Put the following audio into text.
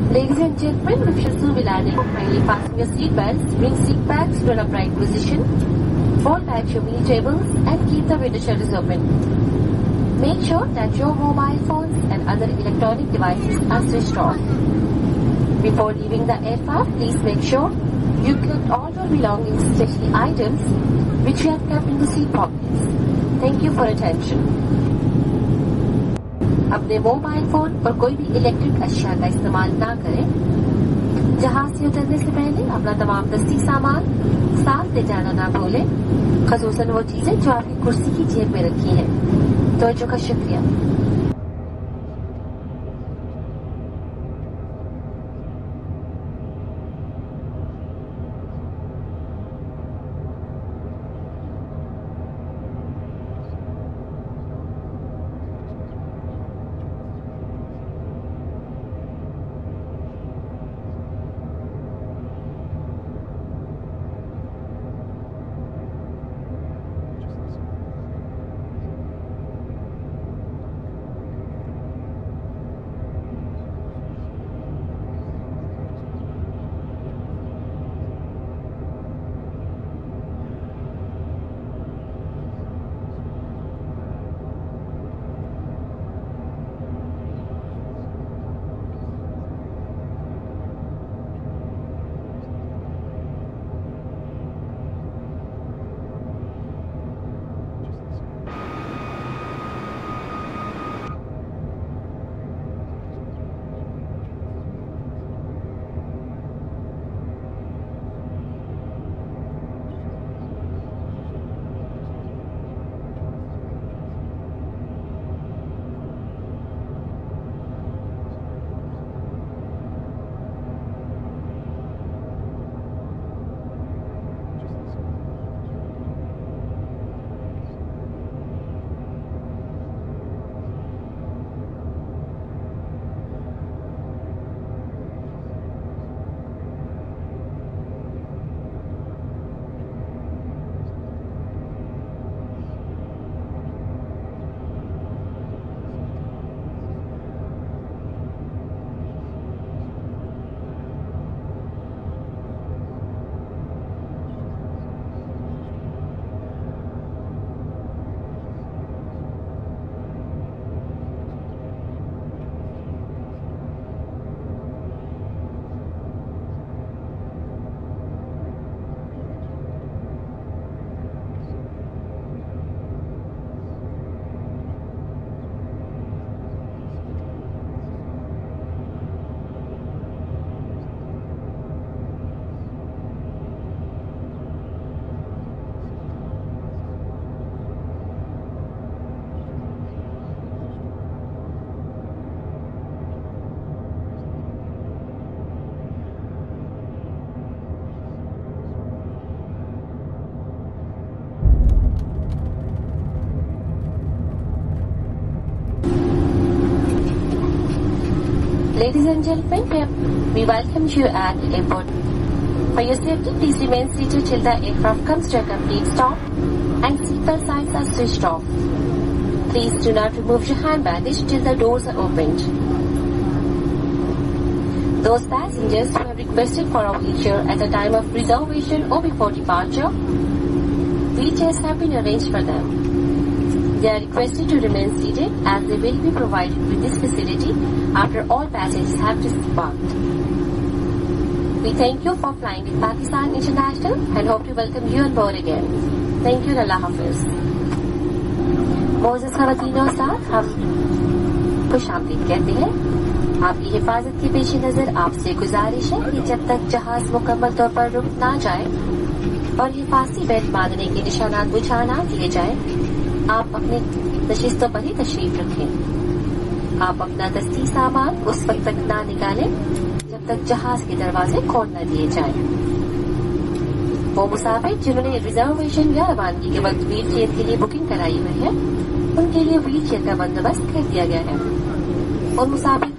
Ladies and gentlemen, we shall soon be landing. Kindly fasten your seat belts, bring seat backs to an upright position, fold back your meal tables and keep the window shutters open. Make sure that your mobile phones and other electronic devices are switched off. Before leaving the aircraft, please make sure you collect all your belongings, especially items which you have kept in the seat pockets. Thank you for attention. अपने mobile phone और कोई भी electric अशिया का इस्तेमाल ना करें। जहाज से उतरने से पहले अपना तमाम दस्ती सामान साथ ले जाना ना भूलें, खसूसन वो चीजें जो आपकी कुर्सी की जेब में रखी हैं। तवज्जो का शुक्रिया। Ladies and gentlemen, we welcome you at the airport. For your safety, please remain seated till the aircraft comes to a complete stop and seatbelt signs are switched off. Please do not remove your hand baggage till the doors are opened. Those passengers who have requested for a wheelchair at the time of reservation or before departure, wheelchairs have been arranged for them. They are requested to remain seated as they will be provided with this facility after all passengers have disembarked. We thank you for flying with Pakistan International and hope to welcome you on board again. Thank you and Allah Hafiz. मोअज़्ज़ज़ ख़वातीन और साथ हम खुशामदीद कहते हैं। आपकी हिफाजत के पेश नजर आपसे गुजारिश है कि जब तक जहाज मुकम्मल तौर पर रुक ना जाए और हिफाजती बेल्ट बांधने के निशानात बुझा ना दिए जाए, आप अपने नशिस्तों पर ही तशरीफ रखें। आप अपना दस्ती सामान उस वक्त तक ना निकालें जब तक जहाज के दरवाजे खोल न दिए जाएं। वो मुसाफिर जिन्होंने रिजर्वेशन या रवानगी के वक्त व्हील चेयर के लिए बुकिंग कराई हुई है, उनके लिए व्हील चेयर का बंदोबस्त कर दिया गया है। उन मुसाफिर